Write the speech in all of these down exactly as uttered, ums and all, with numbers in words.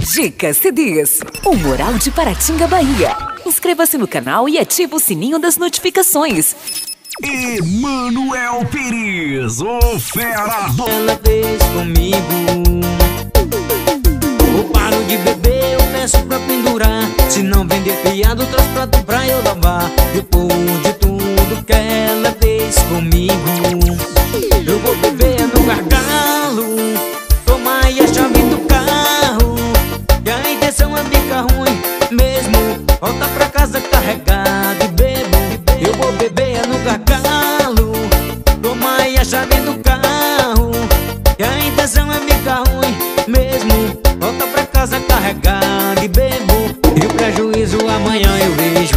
Dicas C Ds, o Moral de Paratinga, Bahia. Inscreva-se no canal e ative o sininho das notificações. Emanuel Pires, o fera do... Ela fez comigo. Eu paro de beber, eu peço pra pendurar. Se não vender fiado, traz prato pra eu lavar. Depois de tudo que ela fez comigo, eu vou beber no gargalo, tomar a chave do carro. E a intenção é ficar ruim mesmo, volta pra casa carregado e bebo. Eu vou beber no gargalo, tomar a chave do carro. E a intenção é ficar ruim mesmo, volta pra casa carregado e bebo. E o prejuízo amanhã eu vejo.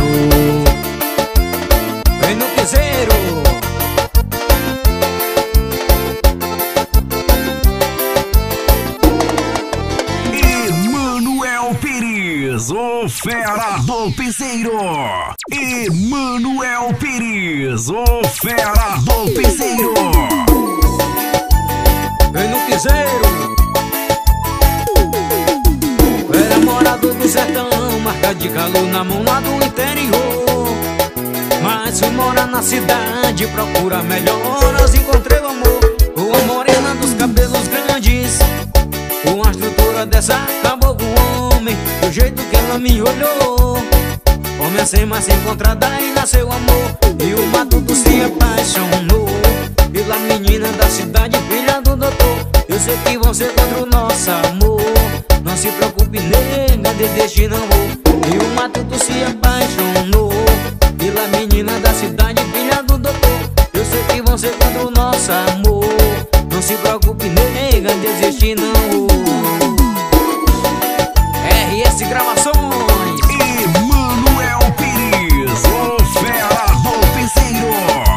Vem no piseiro. Emanuel Pires, o fera do piseiro. Emanuel Pires, o fera do piseiro. Vem no piseiro. Era morador do sertão, marca de calor na mão lá do interior. Mas fui morar na cidade, procura melhoras, encontrei o amor. Uma morena dos cabelos grandes, uma estrutura dessa acabou com o homem, do jeito que ela me olhou. Homem assim, mas se encontrar, daí nasceu amor. E o matuto se apaixonou pela menina da cidade, filha do doutor. Eu sei que vão ser contra o nosso amor, não se preocupe, nega, desiste não vou. E o matuto se apaixonou pela menina da cidade, filha do doutor. Eu sei que vão ser contra o nosso amor, não se preocupe, nega, desiste não vou. R S Gravações. Emanuel Pires, o fera do piseiro.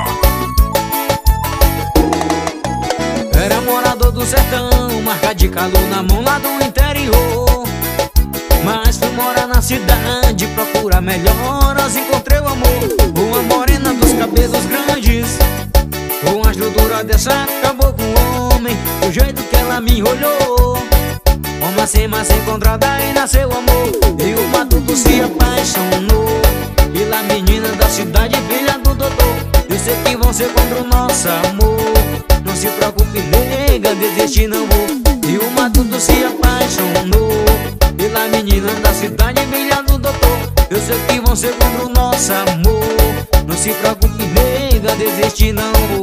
Era morador do sertão, marca de calor na mão lá do interior. Mas fui morar na cidade, procura melhoras, encontrei o amor. Uma morena dos cabelos grandes, uma estrutura dessa acabou com o homem, do jeito que ela me olhou. Uma sem mas encontrada e nasceu amor. E o matuto se apaixonou pela menina da cidade, filha do doutor. Eu sei que vão ser contra o nosso amor, não se preocupe, nega, desiste não vou. E o matuto se apaixonou pela menina da cidade, filha do doutor. Eu sei que vão ser contra o nosso amor, não se preocupe, nega, desiste não vou.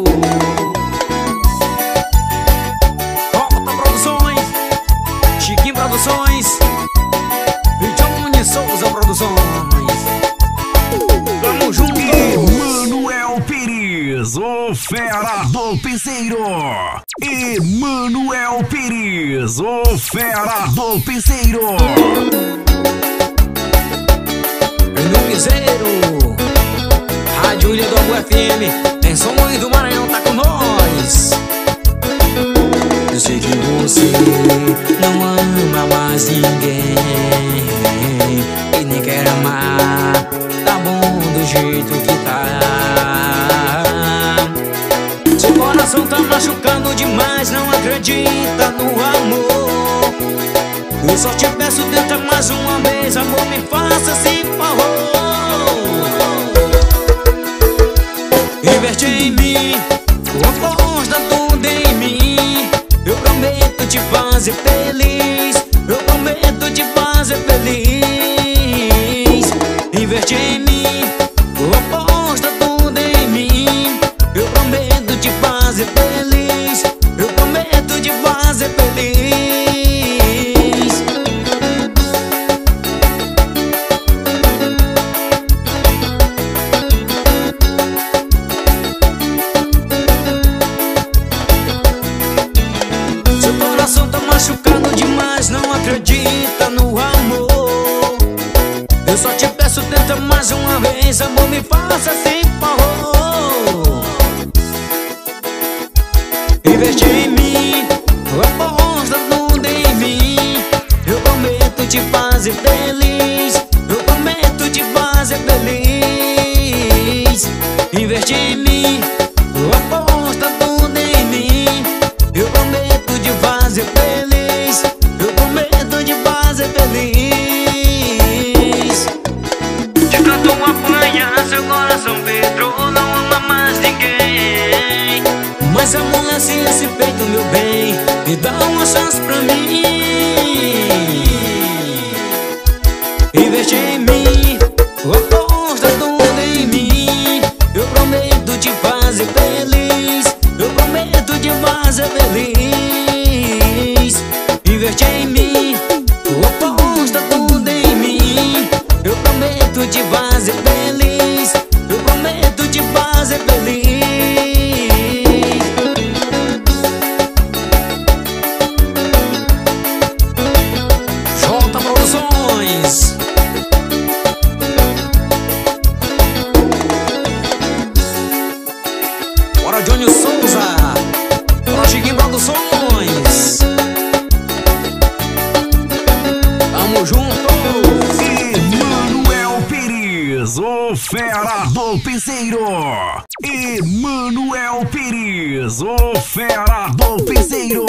Volta Produções, Chiquinho Produções e Johnny Souza Produções. Tamo junto. Emanuel Pires, o fera do piseiro. Emanuel Pires, o fera do piseiro. No piseiro, Rádio Ilha do Amor F M, em São Luís do Maranhão, tá com nós. Eu sei que você não ama mais ninguém e nem quer amar, tá bom do jeito que tá. Seu coração tá machucando demais, não acredita no amor. Eu só te peço, tenta mais uma vez, amor, me faça esse favor. Investe em mim, aposta tudo em mim. Eu prometo te fazer feliz, eu prometo te fazer feliz. Investe em mim, aposta tudo em mim. Eu prometo te fazer feliz, eu prometo te fazer feliz. Seu coração tá machucando demais, não acredita no amor. Eu só te peço, tenta mais uma vez, amor, me faça esse favor. Investe em mim, aposta tudo em mim. Eu prometo te fazer feliz, eu prometo te fazer feliz. Investe em mim, aposta tudo em mim. Eu prometo te fazer feliz, eu prometo te fazer feliz. chance pra mim. Investe em mim, aposta tudo em mim. Eu prometo te fazer feliz. Eu prometo te fazer feliz. Investe em mim, aposta tudo em mim. Eu prometo te fazer feliz. Eu prometo te fazer feliz. Jota Produções. Bora, Johnny Souza. Bora, Chiquinho Produções. Tamo junto. Emanuel Pires, o fera do piseiro. Emanuel Pires, o fera do piseiro.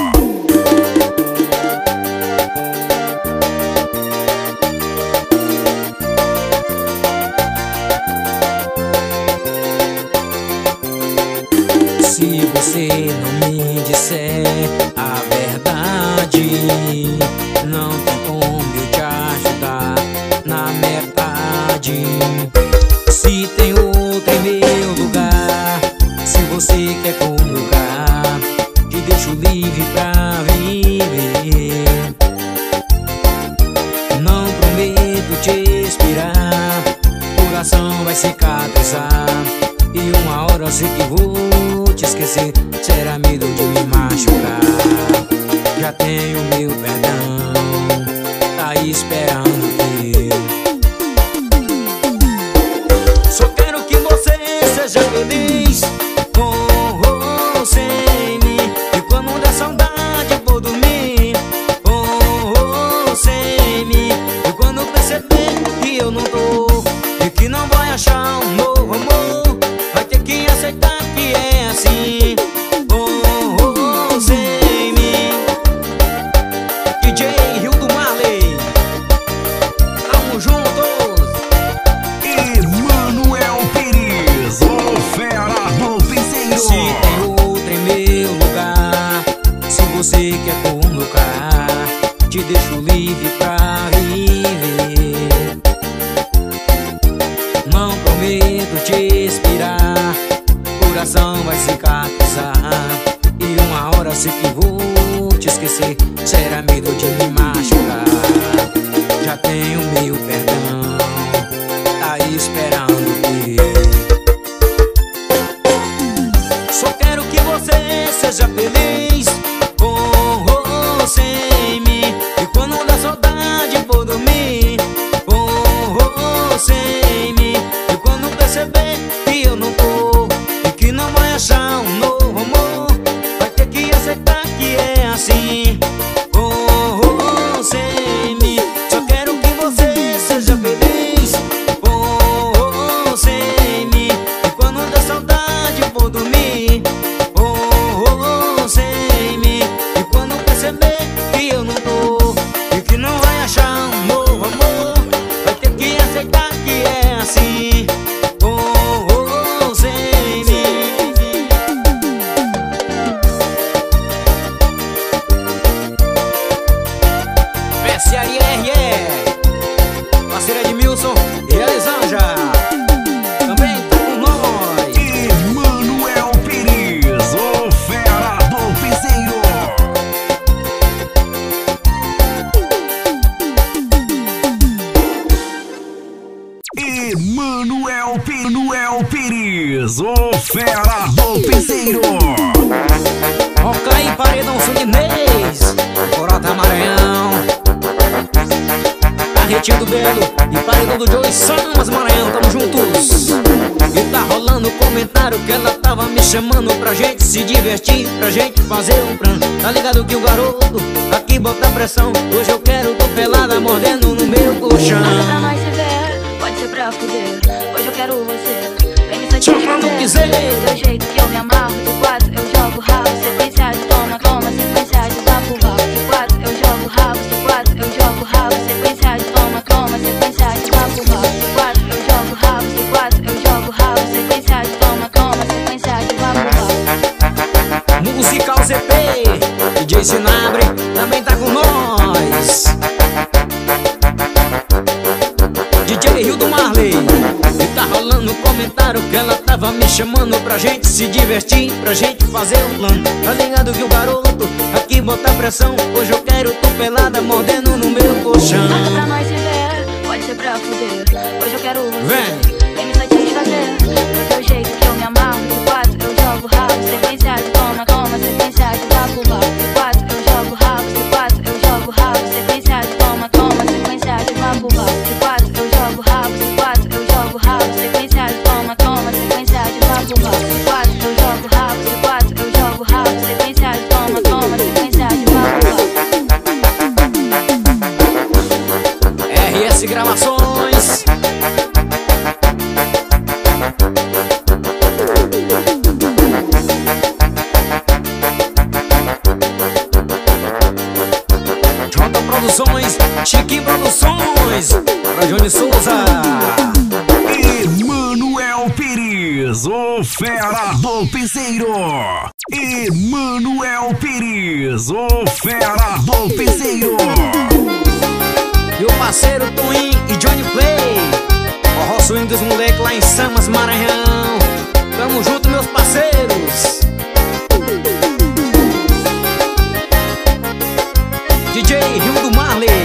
Se você não me disser a verdade, não tem como eu te ajudar na metade. Se tem outro em meu lugar, se você quer colocar, te deixo livre pra viver. Não prometo te esperar, coração vai cicatrizar. E uma hora eu sei que vou te esquecer. Será medo de me machucar. Já tenho meu perdão, tá aí esperando que só quero que você seja feliz com ou sem mim. E quando der saudade vou dormir com ou sem mim. E quando perceber que eu não tô e que não vai achar um novo amor, vai ter que aceitar que é assim, oh, oh, sem mim. D J Rio do Marley, tamo juntos. Emanuel Pires, o fera do piseiro. Se tem outro em meu lugar, se você quer colocar, te deixo livre pra viver. Não prometo te esperar, coração vai cicatrizar. E uma hora sei que vou te esquecer. Será medo de me machucar. Já tenho meu perdão, tá aí esperando que só quero que você seja feliz com ou sem mim. E quando dá saudade vou dormir com ou sem mim. E quando perceber que eu não tô e que não vai achar um novo amor, vai ter que aceitar que é assim, oh, oh, sem mim. Só quero que você seja feliz, oh, oh, sem mim. E quando der saudade vou dormir, oh, oh, sem mim. E quando perceber que eu não tô e que não vai achar um novo amor, vai ter que aceitar que é assim, oh, oh, sem mim. S R R, parceira de Milson e Elisanja, também tá com nós. Emanuel Pires, o fera do piseiro. Emanuel Emanuel Pires, o fera do piseiro. Roca e Paredão Sulinês, Corota Maranhão, Arretinho do Belo e Paredão do Joey Samas Maranhão, tamo juntos. E tá rolando comentário que ela tava me chamando pra gente se divertir, pra gente fazer um plan. Tá ligado que o garoto aqui bota pressão. Hoje eu quero tô pelada mordendo no meu colchão. Nada pra nós se ver, pode ser pra fuder. Hoje eu quero você, vem me sentir. Chamando o quiser. Do jeito que eu me amarro, de quatro eu jogo rabo. Sequência de toma, toma, sequência de papo rabo. De quatro eu jogo rabo, de quatro eu jogo rabo. Sequência de toma, toma, sequência de papo rabo. De quatro eu jogo rabo, de quatro eu jogo rabo. Sequência de toma, toma, sequência de papo rabo. Musical Z P, D J Sinabre, claro que ela tava me chamando pra gente se divertir, pra gente fazer um plano. Tá ligado que o garoto aqui bota pressão. Hoje eu quero tu pelada mordendo no meu colchão. Marca pra nós se ver, pode ser pra fuder. Hoje eu quero você, Vem. vem me satisfazer. Do teu jeito que eu me amarro, de quatro eu jogo rabo. Sequência de toma, toma, sequência de vapo, vapo. De quatro eu jogo rabo, de quatro eu jogo rabo. Sequência de toma, toma, sequência de vapo, vapo. De quatro eu jogo rabo, de quatro eu jogo rabo. Sequência de toma, toma, sequência de vapo, vapo. De quatro eu jogo rabo, de quatro eu jogo rabo. Sequência de toma, toma, sequência de vapo, vapo. R S Gravações. J Produções, Chiquinho Produções, para Johnny Souza. Emanuel Pires, o fera do piseiro. Emanuel Pires, o fera do piseiro. E o parceiro Twin e Johnny Play, o swing dos moleques lá em Samas, Maranhão. Tamo junto, meus parceiros. D J Rio do Marley.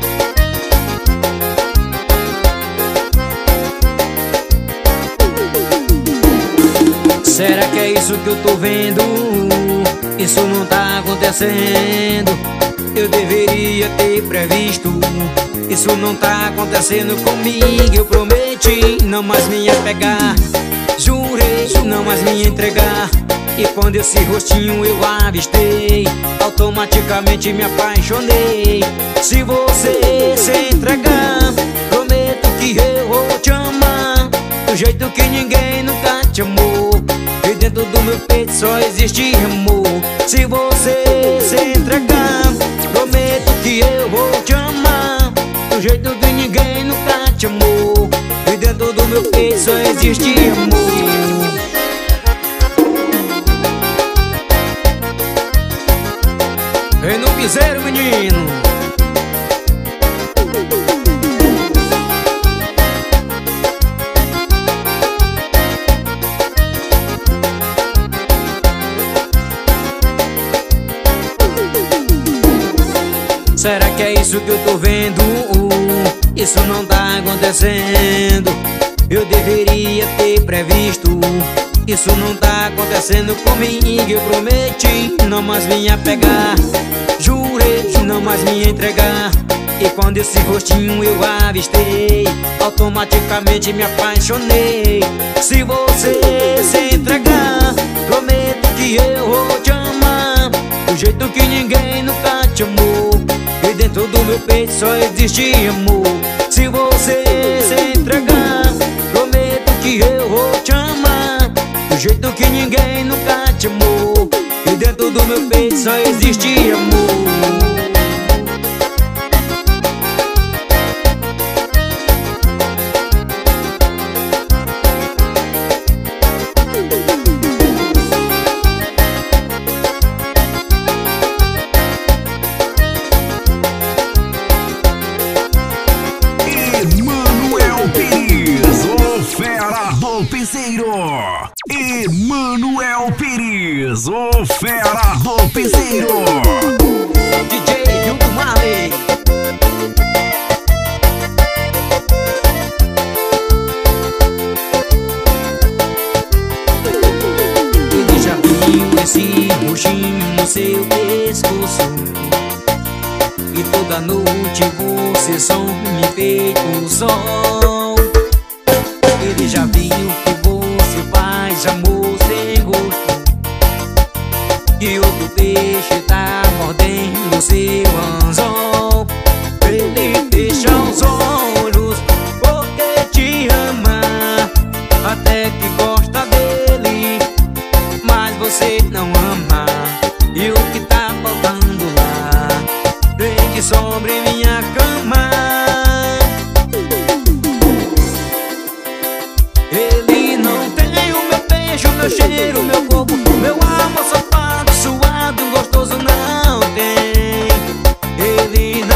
Será que é isso que eu tô vendo? Isso não tá acontecendo. Eu deveria ter previsto. Isso não tá acontecendo comigo. Eu prometi não mais me apegar, jurei não mais me entregar. E quando esse rostinho eu avistei, automaticamente me apaixonei. Se você se entregar, prometo que eu vou te amar do jeito que ninguém nunca te amou. E dentro do meu peito só existe amor. Se você se entregar, prometo que eu vou te amar do jeito que ninguém nunca te amou. E dentro do meu peito só existe amor. Vem no piseiro, menino. Será que é isso que eu tô vendo? Isso não tá acontecendo. Eu deveria ter previsto. Isso não tá acontecendo comigo. Eu prometi não mais me apegar, jurei não mais me entregar. E quando esse rostinho eu avistei, automaticamente me apaixonei. Se você se entregar, prometo que eu vou te amar do jeito que ninguém nunca te amou. E dentro do meu peito só existe amor. Se você se entregar, prometo que eu vou te amar do jeito que ninguém nunca te amou. E dentro do meu peito só existe amor. Emanuel Pires, o fera do piseiro. D J Rio do Marley. Ele já viu esse roxinho no seu pescoço, e toda noite você some feito o sol. Ele já viu que você faz amor sem gosto, e outro peixe tá mordendo seu anzol. Ele fecha os olhos porque te ama, até que gosta dele, mas você não ama. E o que tá faltando lá, deite sobre minha cama. Ele não tem o meu beijo, meu cheiro, meu corpo, meu amor safado, suado, gostoso não tem. Ele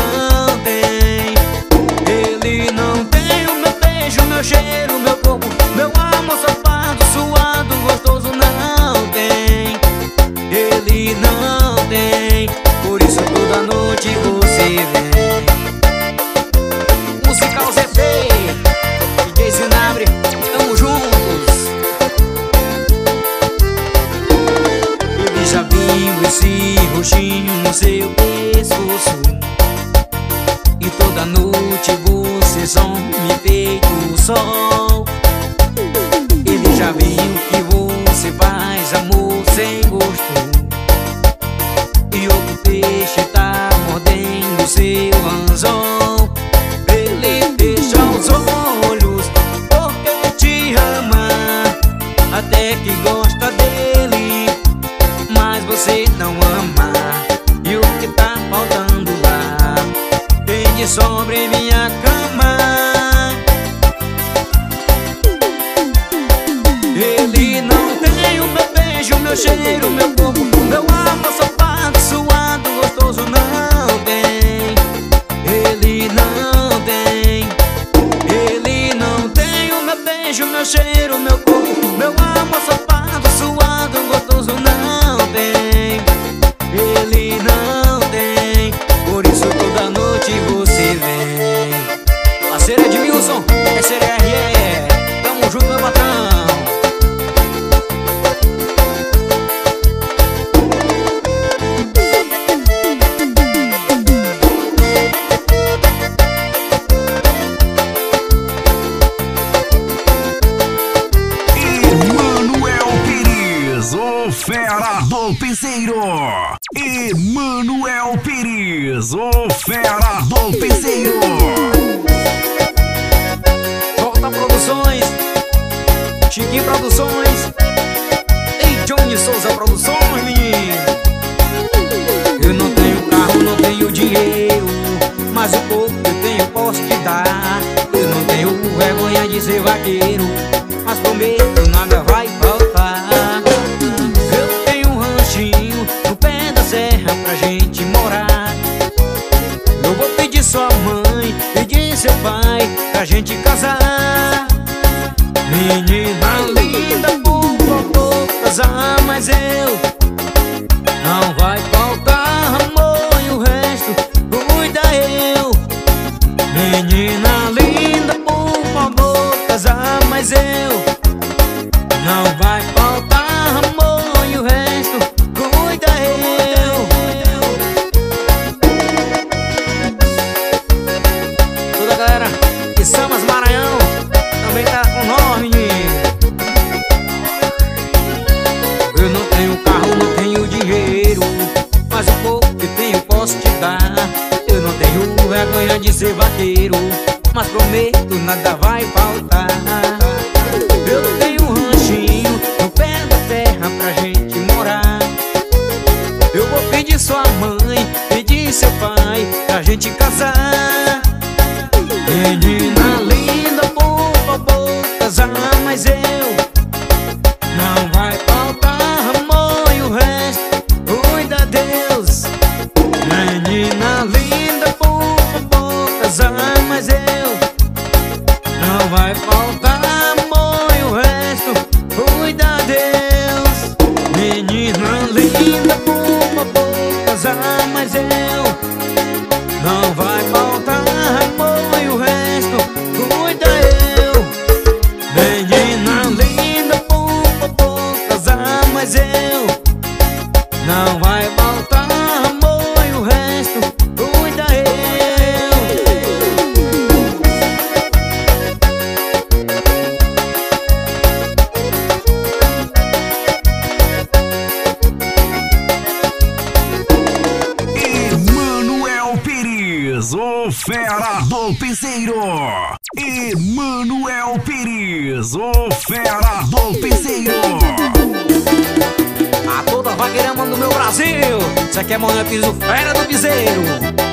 noite você some feito o sol. Ele já viu que você faz amor sem gosto, e outro peixe tá mordendo seu anzol. Ele fecha os olhos porque te ama, até que gosta dele, mas você não ama. E o que tá faltando lá tem de sobra em minha cama. Ele não tem o meu beijo, meu cheiro, meu corpo, meu amor safado, suado, gostoso, não tem. Ele não tem. Ele não tem o meu beijo, meu cheiro, meu corpo, meu amor safado, suado, gostoso, não tem. Ele não tem. Por isso toda noite você vem. Parceiro Edmilson, S R R, tamo junto, meu patrão. Fera do Piseiro, Emanuel Pires, o Fera do Piseiro. Volta Produções, Chiquinho Produções e Johnny Souza Produções, menino. Eu não tenho carro, não tenho dinheiro, mas o pouco que eu tenho posso te dar. Eu não tenho vergonha de ser vaqueiro, mas prometo nada vai faltar. No pé da serra pra gente morar. Eu vou pedir sua mãe, pedir seu pai pra gente casar. Menina linda, por favor, casar. Mas eu não vai faltar amor e o resto cuida eu. Menina linda, por favor, casar. Mas eu não vai faltar amor e o resto cuida eu. Toda a galera de Samas Maranhão também tá com nós, menino. Eu não tenho carro, não tenho dinheiro, mas o pouco que tenho posso te dar. Eu não tenho vergonha de ser vaqueiro, mas prometo nada vai faltar. Eu tenho um ranchinho no pé da terra pra gente morar. Eu vou pedir sua mãe, pedir seu pai pra gente casar. Menina linda, por favor, casar. Mas eu não vai faltar amor e o resto cuida Deus. Menina linda, por favor, casar. Mas eu não vai faltar amor e o resto cuida Deus. Menina linda, por favor, casar. Mas eu não vai faltar amor e o resto cuida eu. Menina linda, por favor, casar. Mas eu não vai faltar amor e o resto cuida eu. Emanuel Pires, o Fera do Piseiro. Emanuel Pires, o Fera do Piseiro. A toda vaqueirama do meu Brasil, isso aqui é Emanuel Pires, o Fera do Piseiro.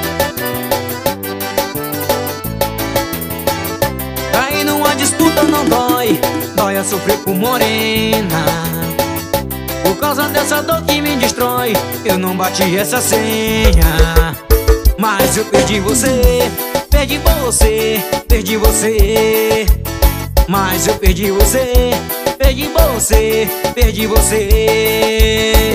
Aí numa disputa não dói, dói a sofrer por morena. Por causa dessa dor que me destrói, eu não bati essa senha. Mas eu perdi você, perdi você, perdi você. Mas eu perdi você, perdi você, perdi você.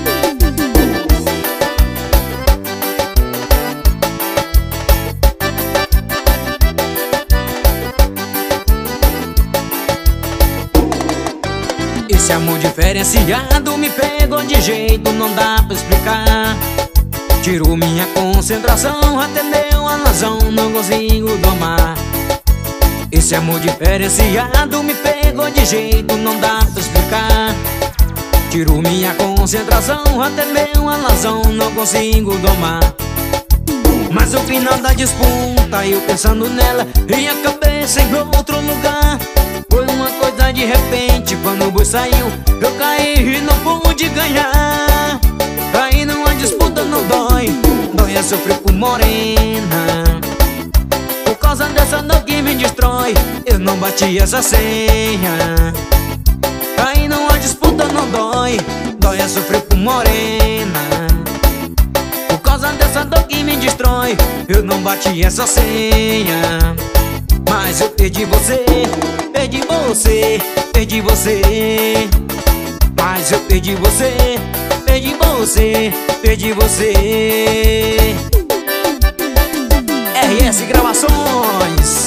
Esse amor diferenciado me pegou de jeito, não dá pra explicar. Tirou minha concentração, até meu a razão, não consigo Esse amor diferenciado me pegou de jeito, não dá pra explicar. Tirou minha concentração, até mesmo a razão não consigo domar. Mas o final da disputa, eu pensando nela e a cabeça em outro lugar. Foi uma coisa de repente, quando o boi saiu, eu caí e não pude ganhar. Cair numa disputa não dói, dói é sofrer por morena. Por causa dessa dor que me destrói, eu não bati essa senha. Cair numa disputa não dói, dói é sofrer por morena. Por causa dessa dor que me destrói, eu não bati essa senha. Mas eu perdi você, perdi você, perdi você. Mas eu perdi você, perdi você, perdi você. R S Gravações.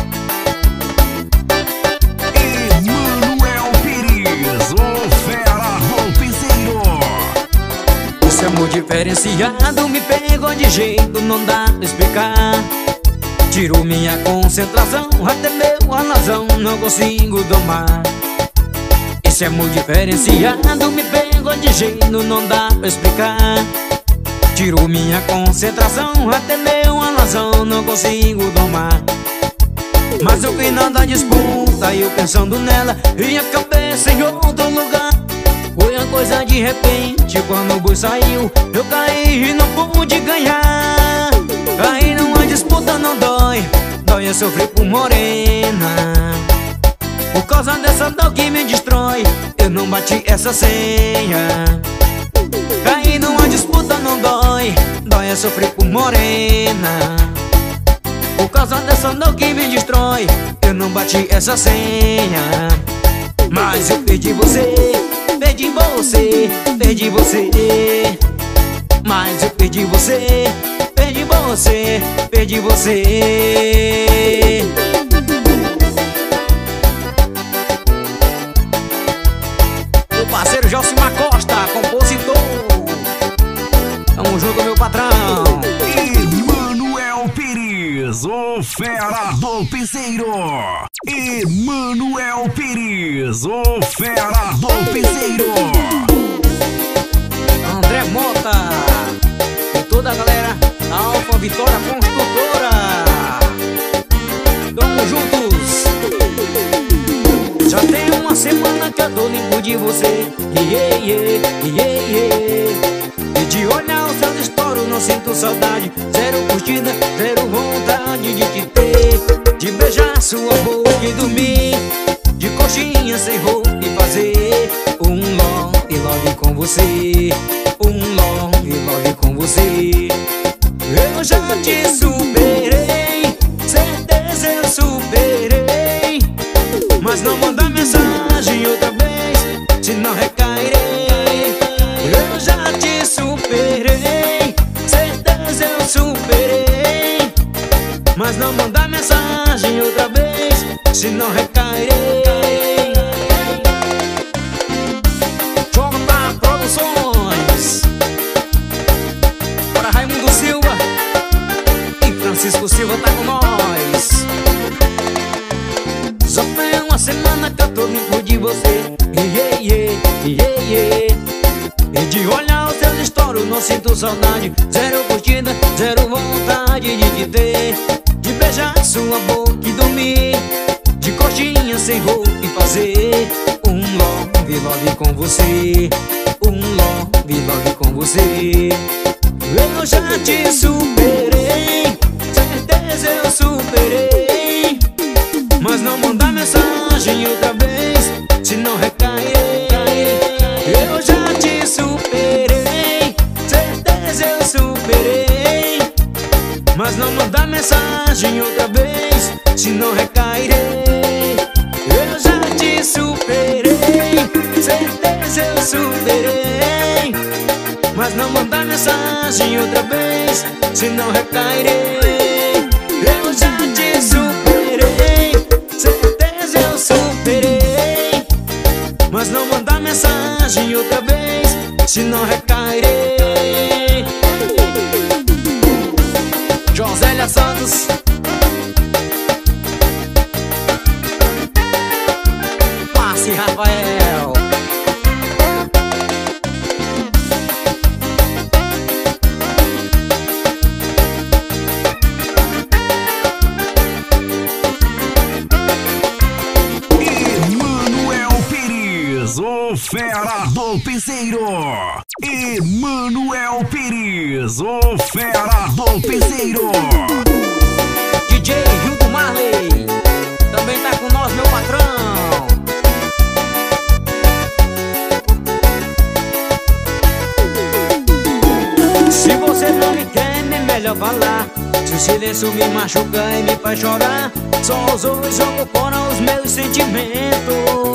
Emanuel Pires, o fera golpezeiro. Esse amor diferenciado me pegou de jeito, não dá pra explicar. Tirou minha concentração, até meu a razão não consigo domar. Esse amor diferenciado me pegou de jeito, não dá pra explicar. Tirou minha concentração, até meu a razão não consigo domar. Mas no final da disputa, eu pensando nela e a cabeça em outro lugar. Foi uma coisa de repente, quando o boi saiu, eu caí e não pude ganhar. Cair numa disputa não dói, dói é sofrer por morena. Por causa dessa dor que me destrói, eu não bati essa senha. Cair numa disputa não dói, dói é sofrer por morena. Por causa dessa dor que me destrói, eu não bati essa senha. Mas eu perdi você, perdi você, perdi você. Mas eu perdi você, perdi você, perdi você. Meu parceiro Josimar Costa, compositor. Tamo junto, meu patrão. Emanuel Pires, o fera golpezeiro. Emanuel Pires, o fera golpezeiro. André Mota e toda a galera da Alfa Vitória Construtora. Tamo juntos. Já tem uma semana que eu tô limpo de você. Yeah, yeah, yeah, yeah. E de olhar os seus stories não sinto saudade. Zero curtida, zero vontade de te ter. De beijar sua boca e dormir de coxinha sem roupa e fazer um love love com você. Um love love com você. Eu já te superei, certeza eu superei. Mas não manda mensagem outra vez, senão recairei. Eu já te superei, certeza eu superei. Mas não manda mensagem outra vez, senão recairei. J Produções. Para Raimundo Silva e Francisco Silva tá com nós. Só tem uma semana que eu tô limpo de você. Yeah, yeah, yeah, yeah. E de olhar os seus stories não sinto saudade. Zero curtida, zero vontade de te ter. De beijar sua boca e dormir de coxinha sem roupa e fazer um love love com você. Um love love com você. Eu já te superei, certeza eu superei. Mas não manda mensagem outra vez, senão recairei. Eu já te superei, certeza eu superei. Mas não manda mensagem outra vez, senão recairei. Eu já te superei, certeza eu superei. Mas não manda mensagem outra vez, senão recairei. Eu já te superei, certeza eu superei. Mas não manda mensagem outra vez, senão recairei. Josélia Santos Rafael. Emanuel Pires, o fera do piseiro. Emanuel Pires, o fera do piseiro. D J Hildo Marley também tá com nós, meu patrão. Se você não me quer, é melhor falar. Se o silêncio me machuca e me faz chorar, só usou e jogou fora os meus sentimentos.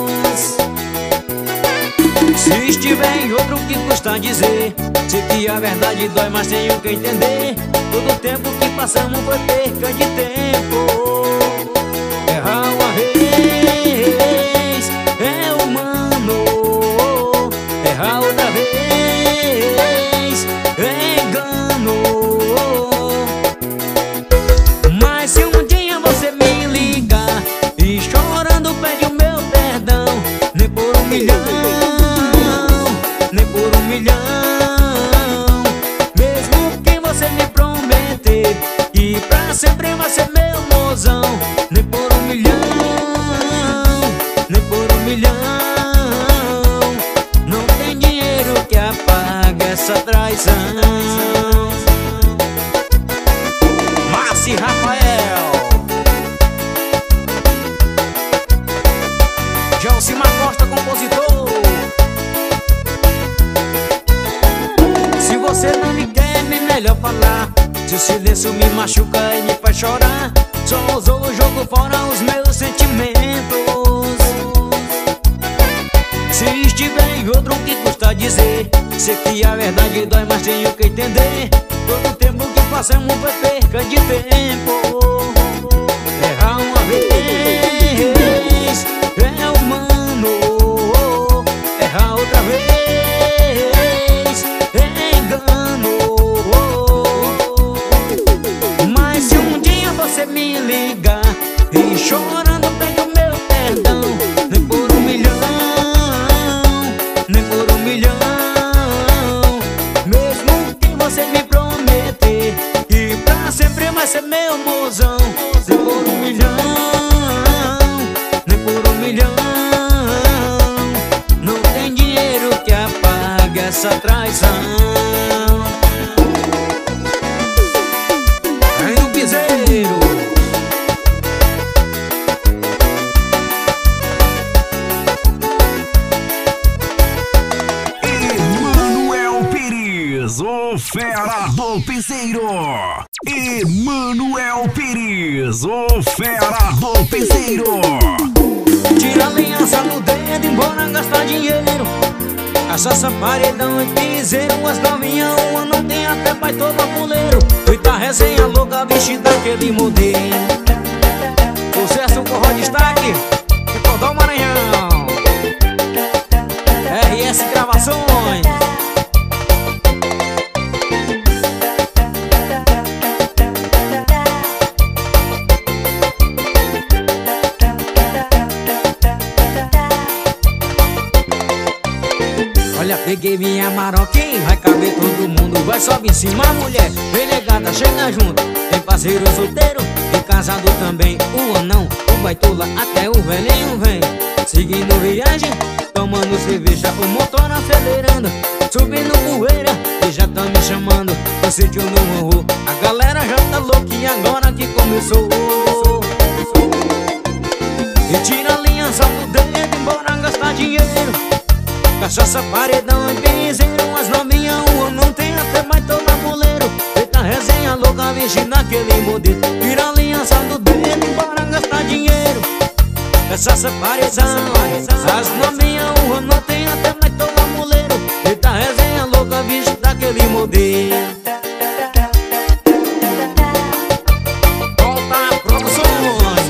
Se estiver em outro, que custa dizer? Sei que a verdade dói, mas tenho que entender. Todo o tempo que passamos foi perca de tempo. Errar uma vez é humano, errar outra vez é engano. Mas se um dia você me ligar e chorando pede o meu perdão, nem por um milhão, nem por um milhão, mesmo que você me prometer que pra sempre vai ser meu mozão, nem por um milhão, nem por um milhão, não tem dinheiro que apague essa traição. Márcio Rafael, Gelcimar Costa, compositor. Se você não me quer, é melhor falar. Se o silêncio me machuca e me faz chorar, só usou o jogo fora os meus sentimentos. Se estiver em outro, que custa dizer? Sei que a verdade dói, mas tenho que entender. Todo o tempo que passamos foi perca de tempo. Errar uma vez é humano, errar outra vez é engano. Mas se um dia você me ligar e chorando pede o meu perdão, nem por um milhão, nem por um milhão, mesmo que você me prometer que pra sempre vai ser meu mozão, nem por um milhão, nem por um milhão, não tem dinheiro que apague essa traição. Vem no piseiro. Emanuel Pires, o fera do piseiro. Emanuel Pires, o fera do piseiro. Tira a aliança no dedo, embora gastar dinheiro. Cachaça, paredão e piseiro. As novinhas, uma não tem até pai todo fuleiro. Muita resenha louca, vestida daquele modelo. Sucesso corró destaque, Recordar o Maranhão. R S Gravações. Olha, peguei minha maroquinha, vai caber todo mundo. Vai, sobe em cima, mulher, vem negada, chega junto. Tem parceiro solteiro e casado também. O anão, o baitola, até o velhinho vem. Seguindo viagem, tomando cerveja, o motor acelerando, subindo poeira e já tá me chamando. Eu sítio no morro, a galera já tá louca e agora que começou. E tira a aliança do dedo, embora gastar dinheiro. Cachaça, paredão e piseiro. As novinhas, uma não tem até mais todo muleiro. Eita resenha louca, vestindo naquele modelo. Tira a aliança do dedo, embora gastar dinheiro. Cachaça, paredão, as novinhas, uma não tem até mais todo muleiro. Eita resenha louca, vestindo naquele modelo. Volta Produções.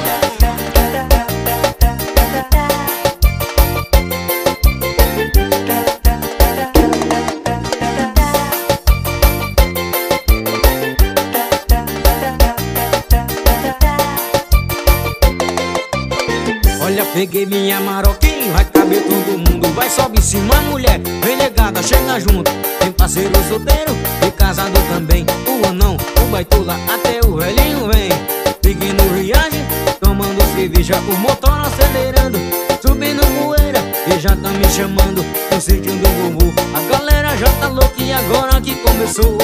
Peguei minha maroquinha, vai caber todo mundo. Vai, sobe em cima, mulher, vem negada, chega junto. Tem parceiro solteiro e casado também. O anão, o baitola, até o velhinho vem. Seguindo viagem, tomando cerveja, o motor acelerando, subindo poeira e já tá me chamando. Tô sentindo o bumbum, a galera já tá louca e agora que começou.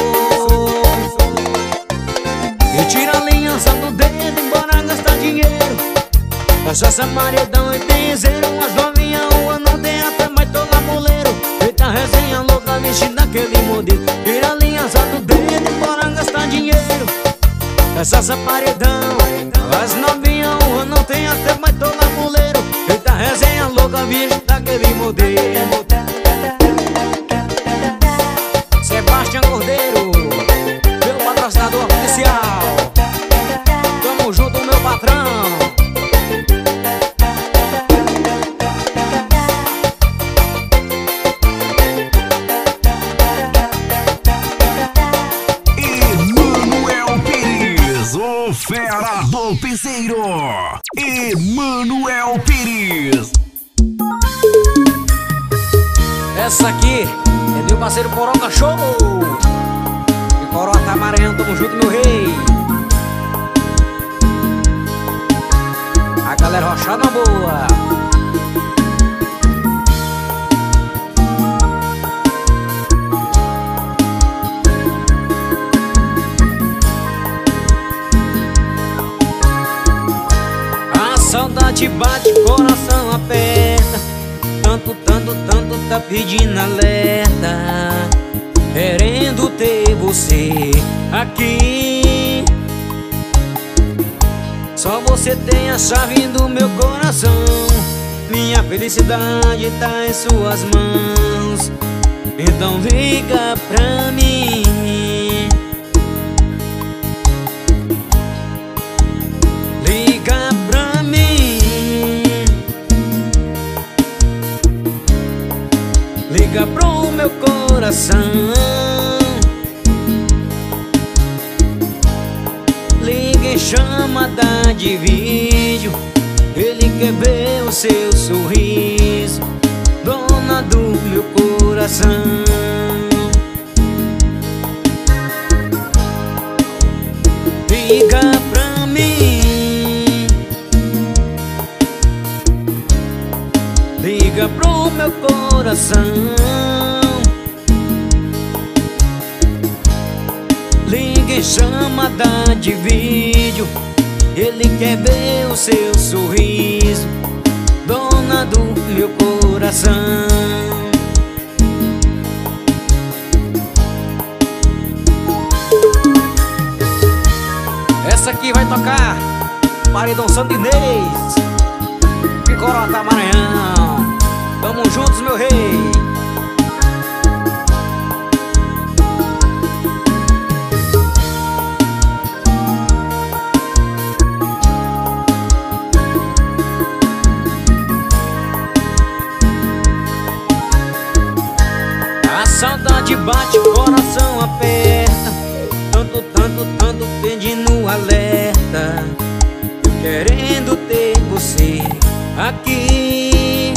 E tira a aliança do dedo, embora gastar dinheiro. Cachaça, maridão e piseiro, umas novinhas, o anão tem até mais tola boleiro. Eita resenha louca, vestindo daquele modelo. Tira a aliança do dedo, embora gastar dinheiro. Cachaça, paredão, as novinhas, o anão tem até mais tola boleiro. Eita resenha louca, vestindo daquele modelo. Sebastião Cordeiro, meu patrocinador oficial. Tamo junto, meu patrão. O fera do piseiro, Emanuel Pires. Essa aqui é do parceiro Coroca Show. E Coroca Maranhão, tamo junto, meu rei. A galera rochada na boa. Saudade bate, coração aperta. Tanto, tanto, tanto tá pedindo alerta. Querendo ter você aqui. Só você tem a chave do meu coração. Minha felicidade tá em suas mãos. Então liga pra mim. Liga pra mim. Liga pro meu coração. Liga em chamada de vídeo. Ele quer ver o seu sorriso, dona do meu coração. Liga pra mim. Liga pro meu coração. Liga em chamada de vídeo. Ele quer ver o seu sorriso, dona do meu coração. Essa aqui vai tocar Paredão Sandinês e Coroca Maranhão. Tamo juntos, meu rei. A saudade bate, o coração aperta. Tanto, tanto, tanto pedindo alerta. Eu querendo ter você aqui.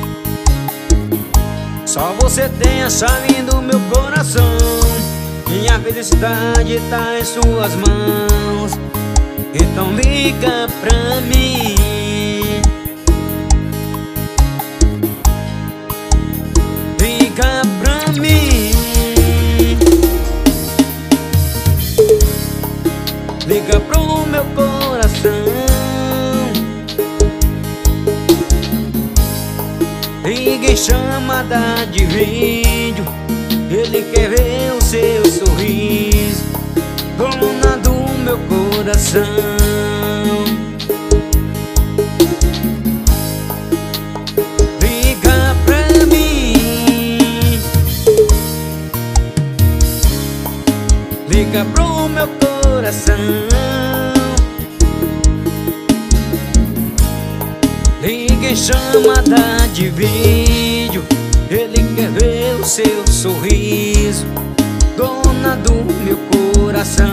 Só você tem a chave do meu coração. Minha felicidade tá em suas mãos. Então liga pra mim. Liga pra mim. Liga pro meu coração. Liga em chamada de vídeo. Ele quer ver o seu sorriso, dona do meu coração. Liga pra mim. Liga pro meu coração. Liga em chamada de vídeo. Ele quer ver o seu sorriso, dona do meu coração.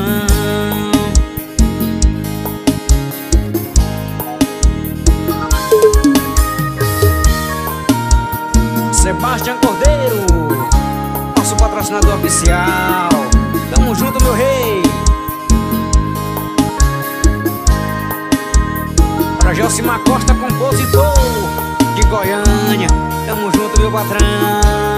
patrocinador oficial. Tamo junto, meu rei. Pra Josimar Costa, compositor de Goiânia. Tamo junto, meu patrão.